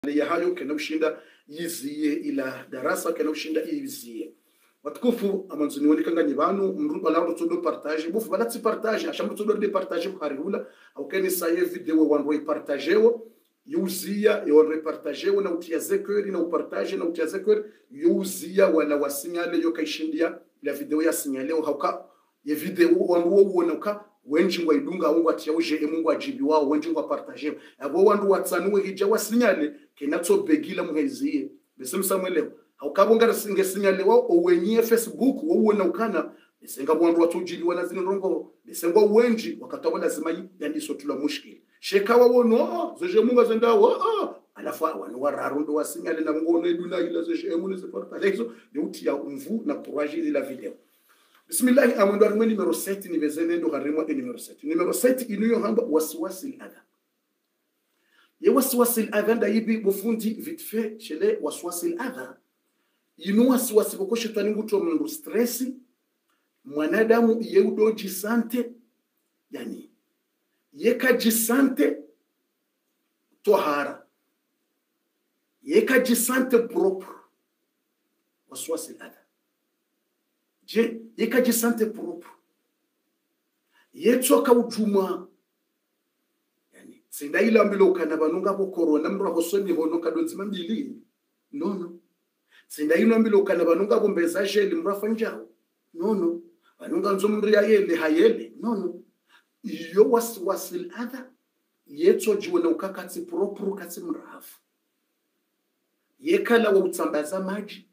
ya hayo kena ushinda yiziye ila darasa kena ushinda yiziye watukufu amanzuni woni kanga ni banu mruba la rutudo partage bufu balati partage ashamu tudo de partage buharihula au keni saye video wanwe partagewo yuzia yon repartagewo na utia zekeri na upartage na utia zekeri yuzia wala wasinyale yo kaishindia la video ya sinyaleo hauka ye video wanwo uona ka wenji ngwa idunga wangu atia uje emungu ajibi wao wenji ngwa partage abo wandu watsanuwe hija wasinyale kenato begila muheziye besem samwelewa haukabonga singe wao owenye Facebook wauona ukana besenga wandu watujili wana zino rongo besenga wenji wakatawa lazima yandiso tula mushkili sheka wawono zeje munga zendawo alafu wanu wararundo wasinyale na ngono eduna ila zeje emune se partage hizo yutia umvu na courage la video. Bismillah amando arimo numero 7 ni bezenendo harimo numero 7 numero 7 iniyo hamba waswasi al-adha ye waswasi al-adha ndaibi bufundi vite fait chele waswasi al-adha inu waswasi boko shetani nguto mundu stress mwanadamu yeudo jisante yani yeka jisante tohara yeka jisante propre waswasi al-adha je yeka jisante propre yetsoka ujuma yani sinda ila mbilo kana banunga bo corona mro hosoni hono kadonzima mbili nono sinda ila mbilo kana banunga bo mbezaje limrafa njao nono banunga nzomri yele hayele nono iyo waswasil adha yetso jiwona ukakati propre kati mrafu yekala wa utsambaza maji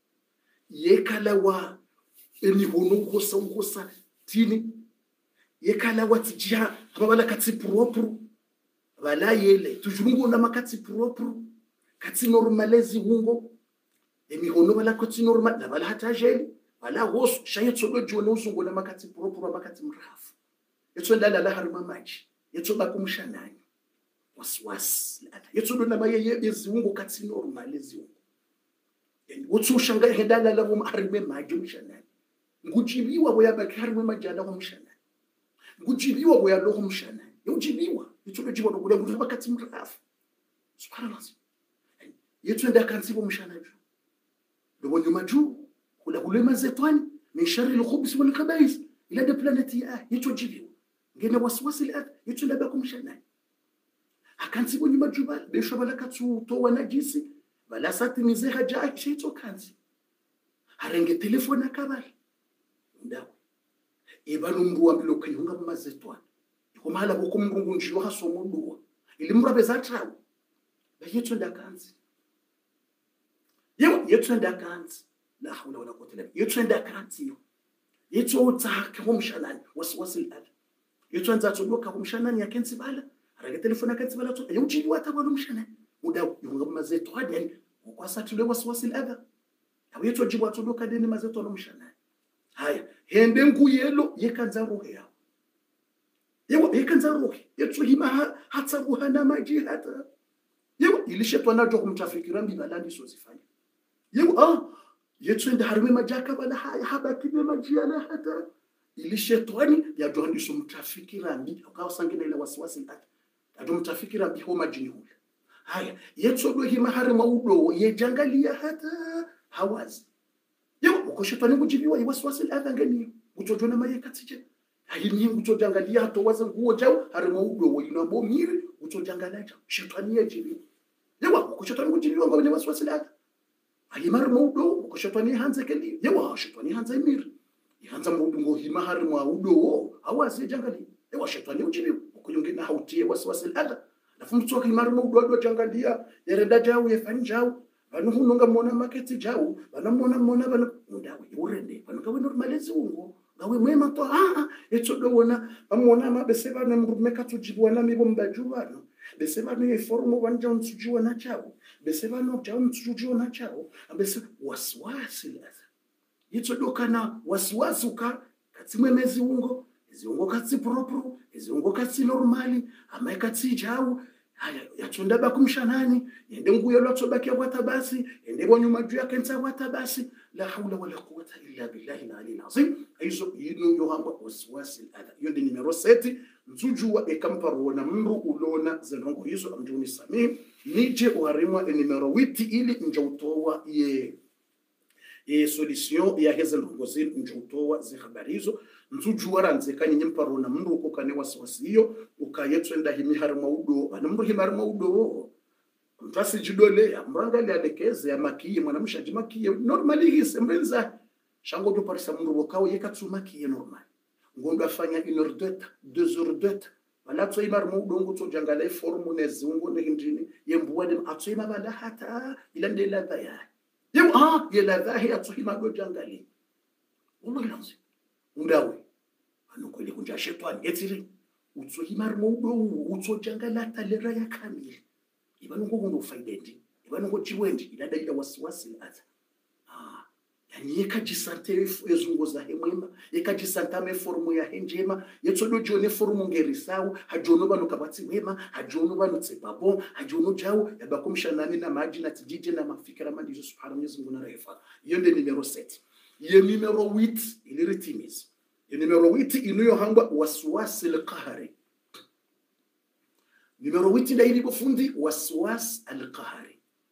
yekala wa eni hono ngosa tini yekala watijia ababala kati propre bala yele tujungu na makati propre kati normalezi hungo emi hono bala kati normal na bala hata jeli bala hos shayetso jona uzungu na makati propre makati mrafu yetso ndala la harima maji yetso bakumshanani waswas yetso na maye yezungu kati normalezi hungo yani wotso shanga hedala la mu harime maji mshanani ngujibiwa boya bakarwe majana kumshana ngujibiwa boya lo kumshana yujibiwa yithulo jibo lokule nguba kathi mrafu subhanallah yethwenda kansi bomshana jo lobonyo maju kula kule mazetwani min sharri al-khubs wal khaba'is ila de planeti yithujibiwa ngena waswasi al yethwenda bakumshana akansi bonyo maju bal beshabala katsu to wanajisi bala sati mizeha jaa chito kansi harenge telefone akabali ndawe ebanu mruwa mbilo kayunga mazetwa ikomala boko mrungu njiro hasomo duwa ilimrabe zatrawo bayetso ndakanzi yetso ndakanzi la hawla wala quwwata illa billah yetso ndakanzi yetso utsaka homshanani waswasil al yetso nzatso doka homshanani yakenzi bala arage telefona kanzi bala to yujili watabalo mshanani mudawo yunga mazetwa yani kwasatule waswasil al yetso jibwa to doka deni mazetwa no mshanani haya hende nkuyelo yekanza rohe yawo yekanza rohe yetso hima hatsabuha na maji hata ilishetwa najo kumtafikira mbibalandi sozifanya yetso nda harime majaka bala habakibe maji ala hata ilishetwani yajo ndiso mtafikira mbi akawasangina ile waswasi hata yajo mtafikira mbi ho majini hula haya yetso do hima harima udo yejangalia hata hawazi ukoshetwa ngujibiwa iwaswasi al-adha ngani gutojona maye katije ayini gutojangalia hato waza nguo jao harimo udo wina bomiri gutojangalaja shetani yajibi ukoshetwa ngujibiwa ngani waswasi al-adha ayimar mudo ukoshetwa hanze kali shetani hanze imiri ihanza mudo ngo hima harimo udo awazi jangali shetani ujibiwa ukuyongena hautie waswasi al-adha lafunzo kimar mudo ado jangalia yerenda jao yefanjao banu hunonga mona market jao banamona banu ndawe urende banu kawe normalezi ungo ngawe mwema to etso do wona bamona mabese bana mrumeka tujibwa na mibo mbajubano bese banu iformo banja unsujwa na chao bese banu jao unsujwa na chao bese waswasi laza etso do kana waswasuka katsimwemezi ungo izungo katsi propre izungo katsi normali amaikatsi jao haya yatunda bakumshanani yende nguye lotsobaki kwatabasi yende bonyuma juu yake nta kwatabasi la hawla wala quwwata illa billahi al-ali al-azim aizo yino yohamba waswasi al-adha yende numero 7 nzujua ekamparo na mru ulona zenongo hizo amjuni sami nije uharimwa numero 8 ili njautowa ye solution ya heza ndongozi njautowa zihabarizo nzujua nzekanye nyimparo na mndu uko kane wasiwasiyo ukayetswenda himi harima udo ana mndu himi harima udo mtasi jidole amrangali alekeze amakiye mwana mshaji makiye normally hise mbenza shango do parisa mndu wakawo yekatsuma kiye normal ngondo afanya 1h deux heures wala tsoima harima udo ngo tsojangala formu nezungu ndinjini yembuwade atsoima bala hata ilandela daya yela dhahi atsoima do jangali unolanzi undawe anokwele kunja shetani etsiri utsoima harima udo utsojangala talera ya kamili ibanongo ngondo faidendi ibanongo chiwendi ilada ila wasiwasi ata yani yekajisante ezungoza hemwema yekajisantame forumu ya henjema yetsodo jone forumu ngerisawu hajono bano kabatsi wema hajono bano tsebabo hajono jawo yabakomshanani na maji na tijije na mafikira mandi subhanahu wa ta'ala na refa yonde numero 7 ye numero 8 iliritimiza ye numero 8 inoyo hangwa waswasi alqahari numero 8 da ili bofundi waswas alqahari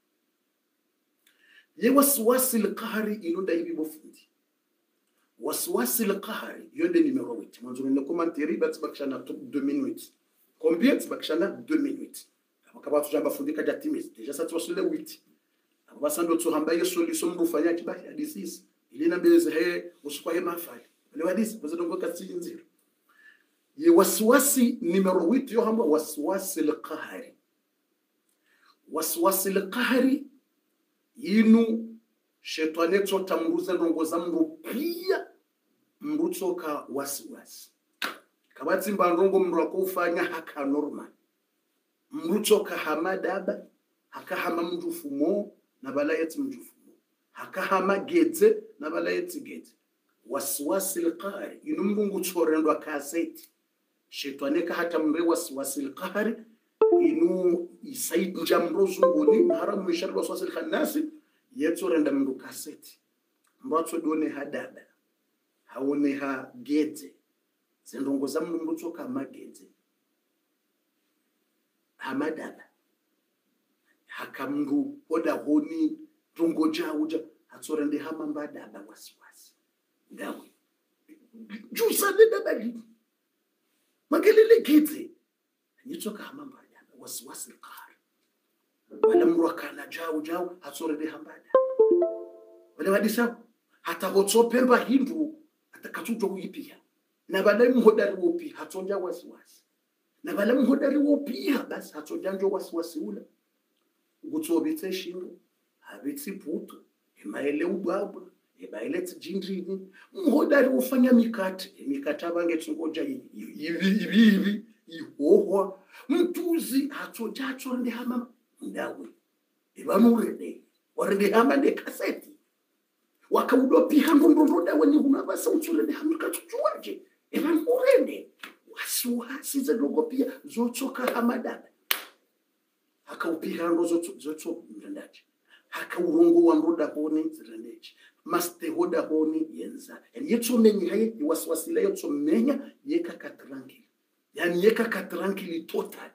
ye waswasi alqahari inonda ili bofundi waswasi alqahari yonde numero 8 mwanzo na commentaire batibakishana 2 minutes combien tibakishana 2 minutes akabatu jamba fundika jatimiza deja satwasule 8 abasando tsohamba solution mrufanya kibaki hadisi ilina beze he usukwaye mafali le hadisi bazodongo katsinziro ye waswasi numero 8 yo hamba waswasi alqahari waswasi alqahari yinu shetani tsotamruza ndongoza mrupia mrutsoka wasiwasi kabati mbandongo mrako ufanya haka normal mrutsoka hamadaba haka hama mjufumo na balayeti mjufumo haka hama gedze na balayeti gedze waswasi alqahari yinu mrungu tsorendwa kaseti shetani ka hata mre waswasi alqahari inu isaid njamrozungoni haramu sharwa waswasi alkhanasi yetsorenda mndu kaseti mbatso done hadaba haone ha gedze zendongoza mndu tsoka magedze hamadaba hakamndu oda honi tongoja uja hatsorende hamambadaba waswasi ndawe jusa dedabali magelele gedze yitsoka hamambadaba waswasi alqahar wala mrwakana jawu hatsorende hambada wala wadisa hata hotsopemba hindu atakatujo kuyipia na bala mhodari wopi hatonja wasiwasi na bala mhodari wopi basi hatonja njo wasiwasi ula gutsobitse shingo habitsi puto emaele ubaba ebaile tjindrini mhodari ufanya mikata bange tsungoja ibi ihohwa mtuzi hatonja hatonde hama ndawe ibanurede warede hama de kaseti wakaudopi hango dawe ni unabasa utsulede hamika tujuaje ebanurede wasiwasi zedogopia zotsoka hamadaba hakaupihango zotso mndaje hakaurongo wa mroda honi zirendeje maste hoda honi yenza and yetso menyi haye waswasila yetso menya yeka katranki yani yeka katranki total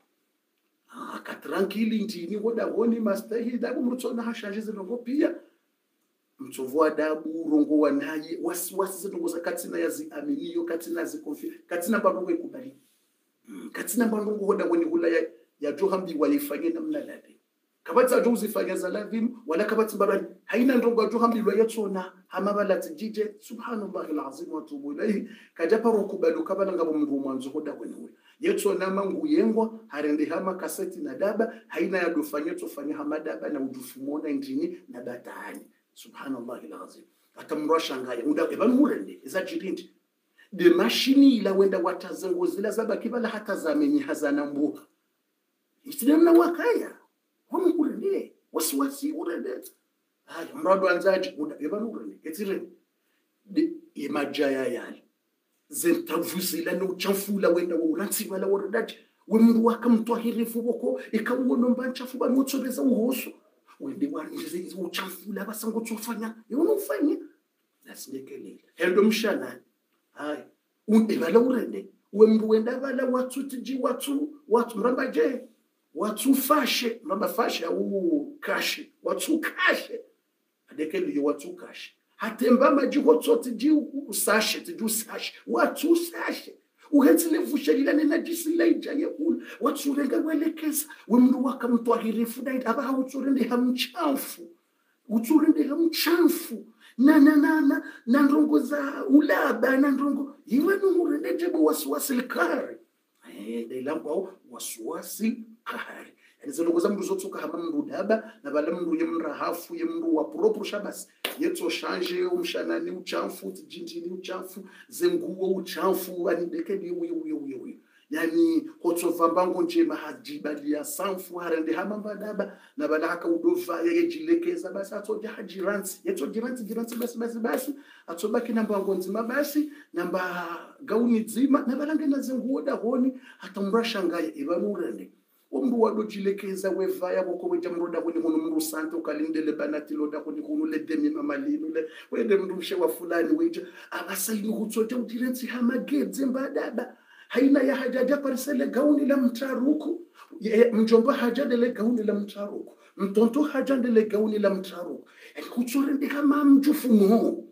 katranki ndini hoda honi maste hida mrutsona hashaje zedogopia mtsovu adabu rongo wanaye wasiwasi zedongoza katina yazi aminiyo katina zikonfi katina bandongo ikubali katina bandongo hoda honi hula ya johambi walifanya namna lade kabati ajo uzifanya zalavim wala kabati barani haina ndongo johambi lwayatsona hamabala tjije subhanallahi alazim wa tubu ilayhi kajaparo kubalu kabala ngabo mndu mwanzo hoda honi hula yetsona mangu yengwa harende hama kaseti na daba haina ya dofanya tofanya hamadaba na ujufumona ndini na batani subhanallahi alazim atamrasha ngaya unda ebanurende ezajirindi de machine ila wenda watazango zila zabaki bala hata zamenyi hazana mbuka isidemna wakaya homurende wasiwasi urende haya mrado anzaji unda ebanurende etire de imajaya yali zentavuzila no chafula wenda uransi bala wordati wemndu wakamtwahirifu boko ikawono mbanchafu banotsobeza uhoso wende wanzize uchafula basango tsofanya yonofanya nasinekele hendo mshana hayi unde bala urende wemndu wenda bala watutiji watu mrambaje watufashe mabafashe au kashe watukashe adekeli watukashe hatemba majiho tsote ji usashe tiju sashe watusashe uhetsile vushelila nena jisileja yekula watsurenga welekeza wemndu wakamtwahirifu daid aba hawutsurende hamchafu utsurende hamchafu na ndongo za ulaba na ndongo iwe nurende jebo wasiwasi likari dailambo wasiwasi kahari yani zilongo za mndu zotsuka hama mndu daba na bala mndu yemnra hafu yemndu wa propre shabasi yetso change umshanani uchafu tijinjini uchafu zenguo uchafu anidekeli uyo yani hotsovambango njema hajibalia sanfu harende hama mbadaba na bala haka udova yejilekeza basi atsoja hajiransi yetso jiransi basi atsobaki namba ngonzima basi namba gauni nzima na bala ngena zenguo dahoni atamrasha ngaye ibanurende umndu wadojilekeza wevaya boko weja mroda kuni hunu mndu sante ukalindele banati loda kuni hunu le demi mamalinu le wende mndu mshe wa fulani weja abasaini hutsoja udirensi hamagedze mbadaba haina ya hajaja parisele gauni la mtaruku mjomba hajadele gauni la mtaruku mtonto hajadele gauni la mtaruku hutsorende kama mjufumo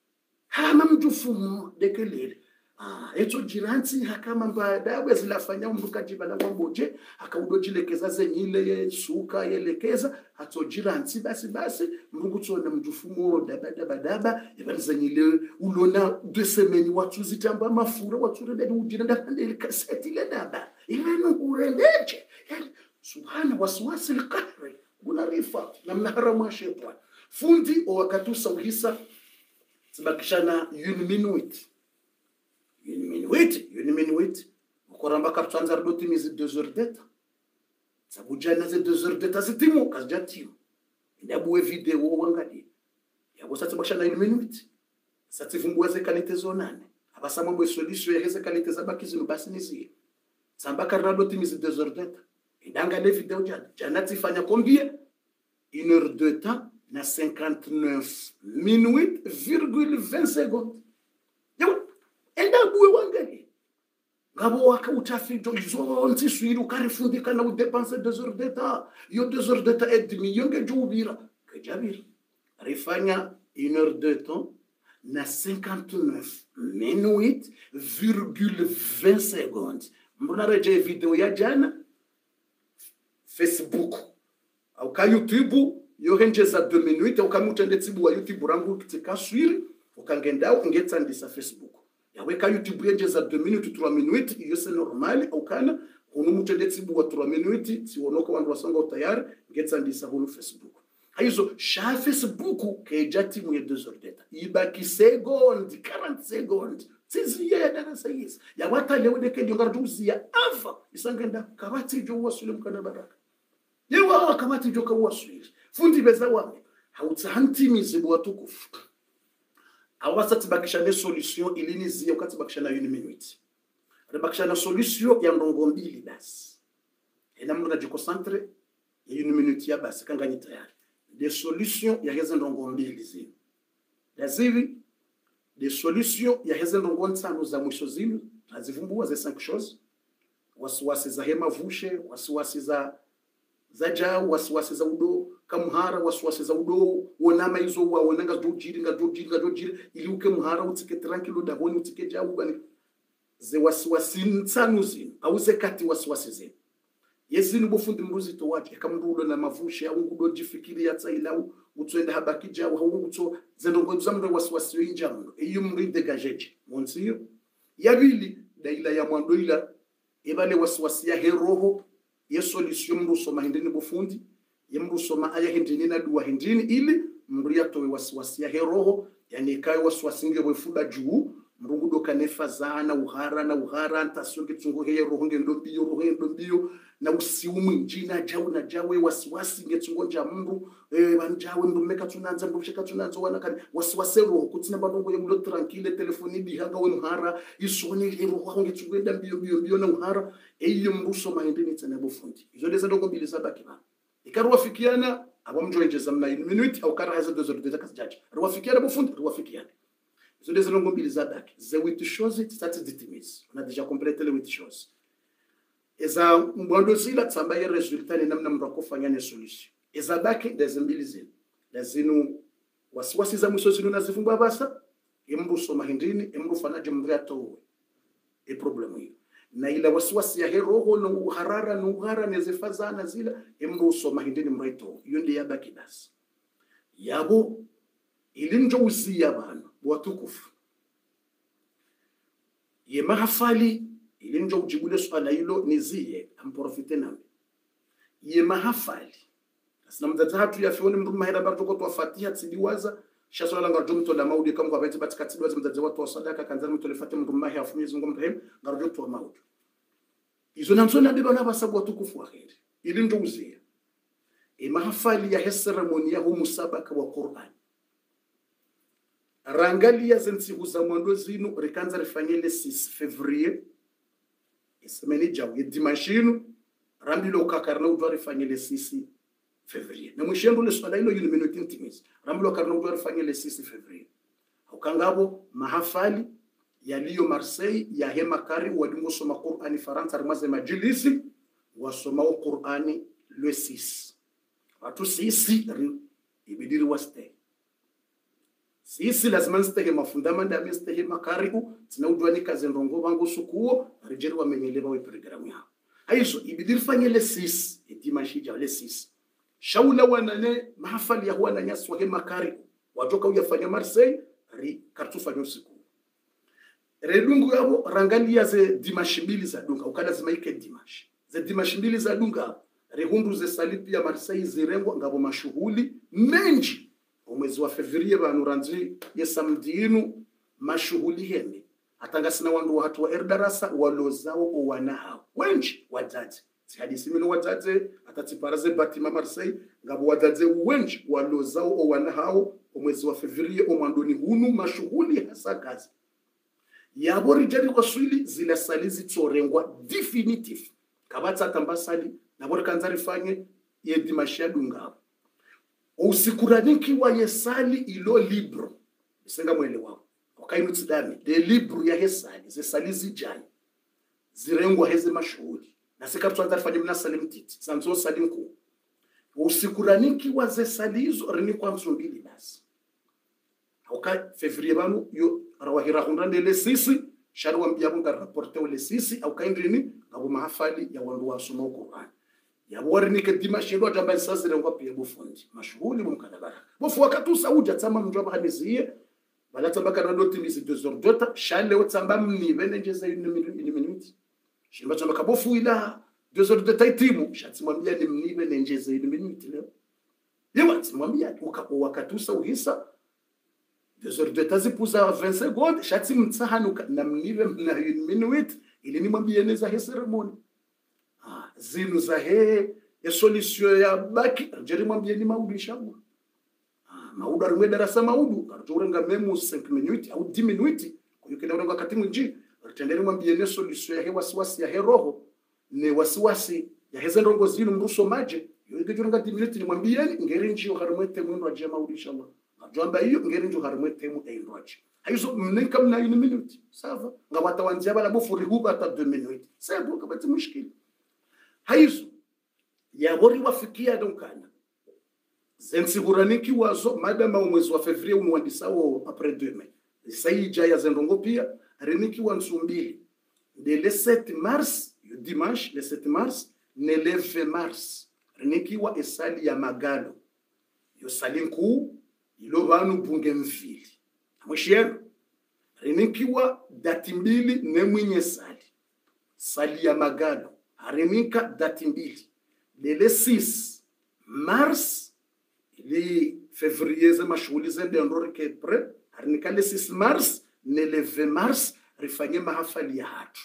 dekelele eto jiransi hakama mbadawe zilafanya umruka jibala wamboje akaudojilekeza zenyile suka yelekeza ato jiransi basi mrungu tsona mjufumo daba zenyile ulona 2 semaines watu zitamba mafura watu rende ujinda ndele kaseti le daba ileno urendeje subhana waswasi alqahri kunarifa namna harama shetani fundi o wakatusa uhisa sibakishana 1 minute une minute ukoramba kaptsanza rudotimizi 2 heures d'etat sabujana ze 2 heures d'etat zitimo kasjatimo ndabuwe video wangali yabo satsi bakshana 1 minute satsi vumbwa ze kalite zonane abasama mwe solution yeze kalite zabakizino basi nizi samba rudotimizi 2 heures d'etat ndanga le video jana tifanya combien 1 heure de temps na 59 minutes, 20 secondes. Buwe wangari ngabo waka utafito zonti suiru karifundika na udepense 2 heures d'etat yo 2 heures d'etat et demi yonge jubira kajabira rifanya 1 heure de temps na 59 minutes, 20 secondes. Mbona reje video ya jana Facebook au ka YouTube yo henjeza 2 minutes au kamutende tsibu wa YouTube rangu kitika suiri ukangenda ungetandisa Facebook yaweka YouTube yenjeza 2 minutes 3 minutes iyo c'est normal au kana hunu mutende tsibu wa 3 minutes sionoko wandu wasanga tayari ngetandisa hunu Facebook hizo sha Facebook kejati mu 2 heures d'etat ibaki seconde 40 secondes tiziye darasa yisi ya wata leo deke ndingaruzi ya ava isangenda kabati jo wasule mkana baraka yewa kabati jo kawasule fundi beza wangu hautantimize bwatukufu awasati bakishane solution ilinizi wakati bakishana 1 minute bakishana solution ya ndongo mbili basi ina mtu anajikoncentre ya 1 minute ya basi kangani tayari des solutions ya hizo ndongo mbili zini dazivi des solutions ya hizo ndongo nsano za mwisho zini azivumbua za 5 choses wasiwasi za hema vushe wasiwasi za jao wasiwasi za udo kamuhara wasiwasi za udo wonama hizo wonanga dojiri ili uke muhara utike tranquilo da honi utike jao bani ze wasiwasi nsano zini au ze kati wasiwasi zini yezini bofundi mruzi to waje kamndulo na mavushe au ngudo jifikiri ya tsailau utswenda habakija au ngutso zendongo zamndo wasiwasi injamdo iyo mri degajeje monsiyo yabili daila ya mwando ila ebale wasiwasi ya heroho ye solution mru soma hindini bofundi yemru soma aya hindini na duwa hindini ili mri atowe wasiwasi ya heroho yani kai wasiwasi nge bofuda juu mrungu doka nefa zana uhara ntasio kitsungo heye roho ngendo mbio na usiumu njina jawe wasiwasi ngetsungo nja mndu banjawe mndu meka tunanza mndu sheka tunanza wana kani wasiwase roho kutina bandongo yemlo tranquille telefoni bihanga we muhara isoni roho ngetsungo enda mbio na uhara eyo mruso maendeni tsana bofundi izo leza ndongo mbili sabaki ba ikarwa fikiana abamjoinjeza mna 1 minute au kara haza 2 heures de kasjaji ruwafikiana bofundi ruwafikiana izo leza ndongo mbili zabaki ze 8 choses ça te détimise on a déjà complété les 8 choses eza mwando zila tsamba ya resultat ni namna mrakofanya ni solution eza baki dezimbili zile lazinu wasiwasi za mwisho zinu nazifungwa basa emru soma hindini emru fanaje mvya towe problemu hiyo na ila wasiwasi ya heroho na uharara na ughara nezifazana zila emru soma hindini mraito hiyo ndiyo yabaki basi yabo ilinjo uzia bana watukufu ye mahafali ilinjo ujibule swala hilo nizie amprofite nami ye mahafali asina mdata hatu ya fioni mru mahera bartoko to fatiha tsidiwaza shaswala ngarjo mto la maudi kama kwa beti batika tsidiwaza mdata watu wa sadaka kanzani mto le fatima mru mahera afumizi ngom rahim ngarjo to maudi izo namsona biba na basabu watukufu wa kheri ilinjo uzia e mahafali ya heseremoni ya humusabaka wa Qur'an rangalia zensi huza mwando zinu rikanza rifanyele 6 Fevrier isemeni jawu ye dimashinu rambilo ukakarna udwa rifanyele 6 Fevrier na mwishendo le swala hilo yuni minuti intimis rambilo ukakarna udwa rifanyele 6 Fevrier ukangabo mahafali yaliyo Marseille ya hema kari walingo soma Qur'ani Faransa rimaze majilisi wasoma Qur'ani le 6 watu sisi ibidiri waste sisi lazima nstehe mafundamanda ya mstehe makaribu zinaudwa ni kazi ndongo wangu sukuo rejeri wamenyeleba we programu yao haizo ibidiri fanyele sisi etimashija le sisi shaula wanane mahafali ya huwa na nyaswa he makaribu watoka uyafanya Marseille ri kartufanya usiku redungu yabo rangalia ze dimashi mbili za dunga ukala zimaike dimashi ze dimashi mbili za dunga rehundu ze salipi ya Marseille zirengwa ngabo mashuhuli menji mwezi wa Fevrier banuranzi ya samdinu mashuhuli heme atangasina wandu watu wa erdarasa walozao owanahao wenji wadaze si hadisi mino wadaze atatiparaze batima Marseille ngabo wadaze wenji walozao owanahao mwezi wa Fevrier omwandoni hunu mashuhuli hasa kazi yabori jadi kwa swili zila salizi tsorengwa definitive kabatsa tambasali nabori kanzari fanye ye dimashadu ngabo usikuraniki wa yesali ilo libro isenga mwele wao wakainu tsidami de libro ya hesali ze salizi jani zirengwa heze mashuhuri na sikatu anzari mna salim titi sanzo salimku usikuraniki wa ze salizo rini kwa msumbili basi waka Fevrier banu yo rawahira hundande le sisi sharu wambiabu nga rapporte le sisi au kaindrini ngabo mahafali ya wandu wa sumo Qur'an ya warini ke dimashi ndo jamba sasa ngwa pia bufundi mashuhuli mumkadabara bofu wakati Saudi atama mjomba hadizie balata baka ndo timisi 2 heures dota shale wotsamba mnibe nenjeza une minute shimba tsamba kabofu ila 2 heures dota itimu shatsimwambia ni mnibe nenjeza une minute leo yewa tsimwambia wakati uhisa 2 heures dota zipuza 20 secondes shatsimtsahanuka na mnibe na une minute ili nimwambie neza he ceremony zinu za he ya solution ya baki jeri mwambie ni maudu ishabu maudu arimwe darasa maudu karturenga memu 5 minutes au 10 minutes kuyukenda urenga kati mwinji rutenderi mwambie ni solution ya he wasiwasi ya he roho ni wasiwasi ya heze ndongo zinu mruso maje yoge jurenga 10 minutes ni mwambie ngeri njio harimwete mwendo aje maudu inshallah ajamba hiyo ngeri njio harimwete mu eindwaje haizo mnenka mna 1 minute sawa ngabata wanzia bala bofuri huba ta 2 minutes sebo kabati mushkili haizo ya gori wafikia donkana zensiguraninki wazo madama mwezi wa Fevrier umwandisao après demain saija ya zendongo pia reniki wa nsumbili de le 7 mars le dimanche le 7 mars ne le 20 mars reniki wa esali ya magalo yo salinku ilo banu bunge mfili amwishiyeno reniki wa dati mbili ne mwenye sali ya magalo harimika dati mbili le 6 mars le Fevrier za mashughuli zende ndori ke pre harimika le 6 mars ne le 20 mars rifanye mahafali ya hatu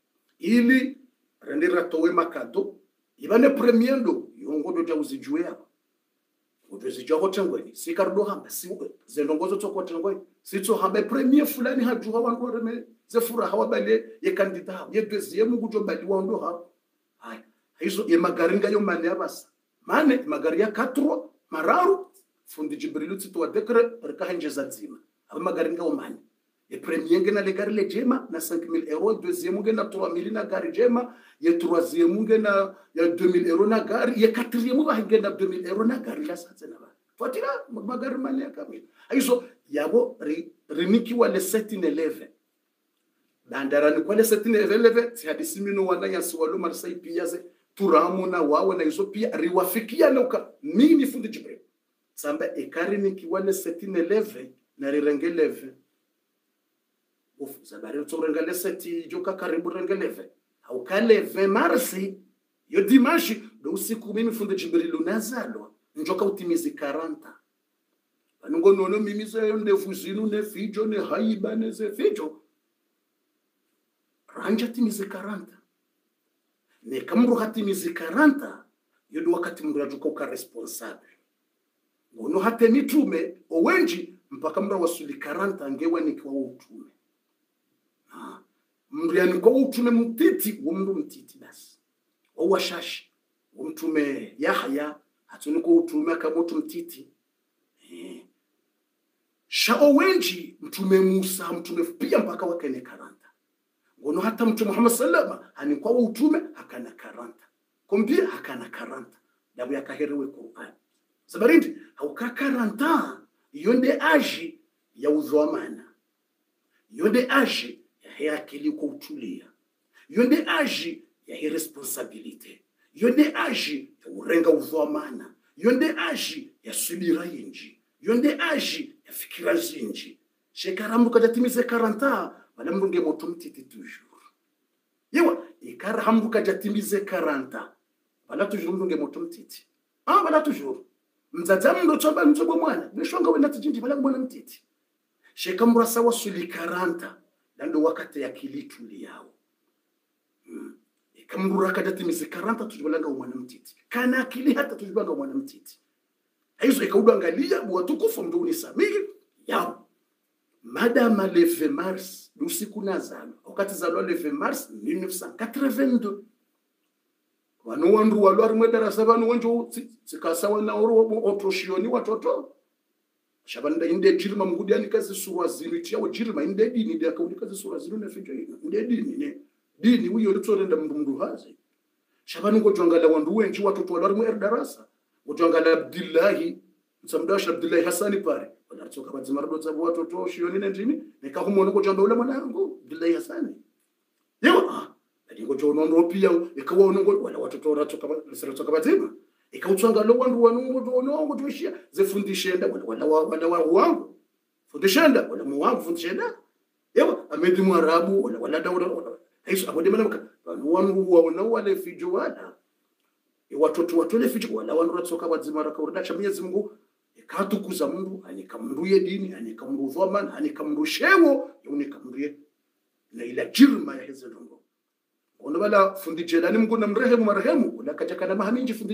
ili rendera towe makado ibane premiendo yongodo ja uzijue hapa utozijua hotengweni sikardo hamba si zendongozo toko tengweni sitso hamba premier fulani hajuha wandu reme ze furaha wabale ye kandida ye deuxième gujo bali wando ha hai hizo ye magaringa yo mane abasa mane magari ya 4 mararu fundi jibrilu tito wa dekre rikahenje zazima aba magaringa o mane Le premier ngena le gari le jema na 5000 euros, deuxième ngena 3000 na gari jema, le troisième ngena ya 2000 euros na gari, le quatrième ngena 2000 euros na gari la satena ba. Fatira magari mali ya kamili. Hizo yabo riniki wale 711. Dandarani kwa le 711 si hadisi mino wana ya swalo marsai pia ze turamu na wawe na hizo pia riwafikia noka mimi fundi Jibril. Samba ekariniki wale 711 na rirengeleve. Ufu zabari utorengale seti joka karibu rengeleve. Au kale 20 marsi yo dimanche do usiku mimi fundi Jibril unazalwa njoka utimizi 40. Banungo nono mimi ze ndefu zinu ne fijo ne haiba ne ze fijo. Ranja timizi 40. Ne kamru hatimizi 40 yodo wakati mrajuka uka responsable. Ngono hate mitume owenji mpaka mra wasuli 40 ngewe nikiwa utume. Mndu yani kwa utume mtiti wumndu mtiti basi. Owashashi umtume Yahya hatuni kwa utume akamoto mtiti. Shao wenji mtume Musa mtume pia mpaka wakene 40. Ngono hata mtume Muhammad sallama hani kwa utume hakana 40. Kumbia hakana 40. Dabu yakaherewe Qur'an. Sabarindi hauka 40 yonde aji ya uzwamana. Yonde aji ya akili kwa utulia. Yonde aji ya responsabilite. Yonde aji ya urenga uzwamana. Yonde aji ya subira inji. Yonde aji ya fikira zinji. Shekaramu kajatimize 40 wala mrunge moto mtiti toujours. Yewa ikara hambu kajatimize 40 wala toujours mrunge moto mtiti. Wala toujours. Mzazamu ndo choba mzobo mwana. Nishonga wena tijindi wala mbona mtiti. Shekamura sawa suli 40 nando wakati ya kilituli yao. Ikamura kajatimize 40 tujibalanga umwana mtiti. Kana akili hata tujibalanga umwana mtiti. Hizo ikaudu angalia watukufu mduni samiri yao. Madame le 20 mars, lusiku nazalo. Wakati zalo le 20 mars 1982. Wanu wandu walwari mwedarasa vanu wanjo zikasawa na oro otroshioni watoto. Shabanda inde jirma mgudi yani kazi suwa zinu tiyawo jirma inde dini ndi akaudi kazi suwa zinu nefijo ino. Inde dini ne. Dini uyo litorenda mdumdu hazi. Shabanu kujwangala wandu wenji watoto walwari mwedarasa. Kujwangala Abdillahi. Msamdasha Abdillahi Hassani pare. Wanatoka bazimarado za watoto shioni na ndini. Nikahumono kujwanga ule mwanangu Abdillahi Hassani. Yewa. Ngo jono pia ikawa unongo wala watoto ratoka bazima ikautsanga lo wandu wanungo onongo twishia zefundishenda wala wangu fundishenda wala muwangu fundishenda yewa amedi mwarabu wala dawra hizo abode malaka wangu wale fijo wala watoto le fijo wala wandu ratoka bazima rakurda Mwenyezi Mungu ikatukuza Mungu anikamruye dini anikamruzwa man anikamrushewo yunikamruye na ila jirma ya hizo ndongo. Ono bala fundi Jelani Mungu na mrehemu marehemu unakajakana mahaminji fundi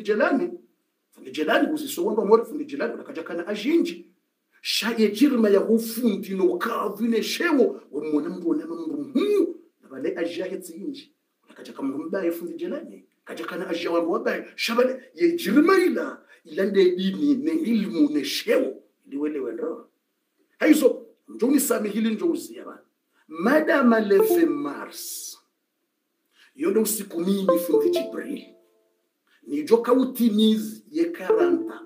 Jelani uzisowanga mori fundi Jelani unakajakana ajinji shaye jirma ya ufundi no kavine shewo wamona mbona mumbu na bale ajahetsi inji unakajaka mbaye fundi Jelani kajakana ajawangu wabaye shabale ye jirma ilande dini ne ilmu ne shewo liwelewe ndo haizo njoni samihili njouzi bana madama le 20 mars yodo usiku mimi fundi Jibril ni joka utimizi ye 40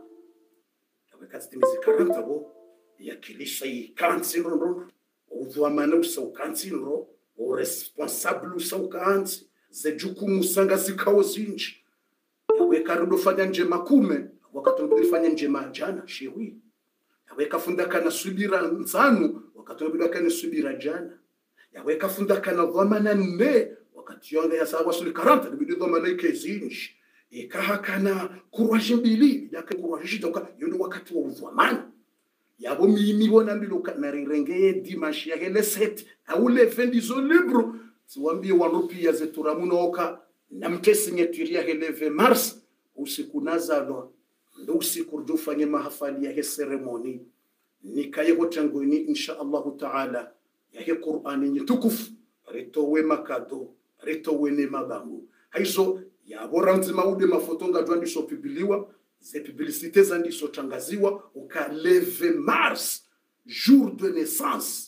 wakati timizi 40 bo ya kilisha yi kansi ro udhwamana usakansi ro o responsable usakansi ze jukumu sanga zikao zinji yaweka rudo fanya nje makume wakati ulifanya nje majana shewi yaweka funda kana subira nzanu wakati ulifanya subira jana yaweka funda kana dhamana nne wakati yonga ya sawa suli 40 bidu dhamana ikezinji ikahakana kurwaje mbili yake kurwaje toka yondo wakati wa udhamana yabo mimi bona mbiluka na rirengeye dimanche ya hele 7 au le 20 dizo libro siwambie wanrupia zeturamunoka na mtesinyeturia hele 20 mars usiku nazalo ndo usiku rjufanye mahafali ya he ceremony nikaye hotangoni insha Allah taala ya he Qur'ani nyitukufu ritowe makado ritowe ne mabangu haizo ya boranzi maude mafotonga jwandiso publiwa ze publicité zandiso tangaziwa uka le 20 mars jour de naissance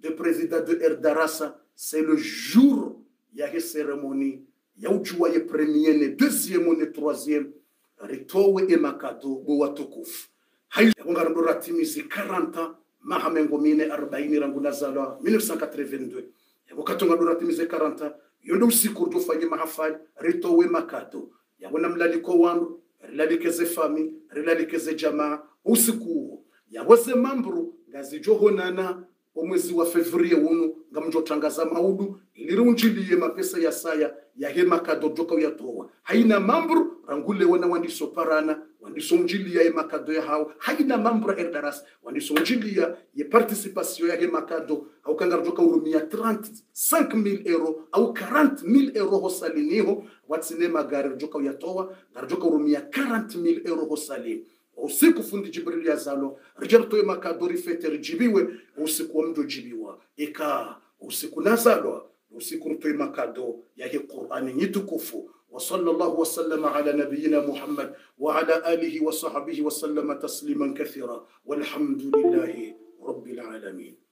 de président de Erdarasa, c'est le jour il y a une cérémonie, il y a une première, une deuxième, une troisième, retowe et makado bowatukuf. Hayi ngaro ratimizi 40 ans mahamengo mine 40 rangu nazalwa 1982. Yabo katonga ratimizi 40 ans yondo usiku dofanye mahafali retowe makado. Yabo namlaliko wangu, rilalikeze fami, rilalikeze jamaa usiku. Yabo ze mambru ngazijohonana omwezi wa Fevrier uno ngamjotangaza maudu ilirunjiliye mapesa ya saya ya hema kado joka yatowa haina mambru rangule wana wandiso parana wandiso njiliya ya makado ya hao haina mambru Erdaras wandiso njiliya ya participation ya hema kado au kangar joka urumia 35,000 euros au 40,000 euros hosaliniho watsine magari joka yatowa garjoka urumia 40,000 euros hosalini usiku fundi Jibril ya zalo rijarto ya makadori fete rijibiwe usiku wa mdo jibiwa eka usiku nazalwa usiku ruto ya makado ya hii Qur'ani nyitukufu wa sallallahu wa sallama ala nabiyina Muhammad wa ala alihi wa sahbihi wa sallama tasliman kathira walhamdulillahi rabbil alamin.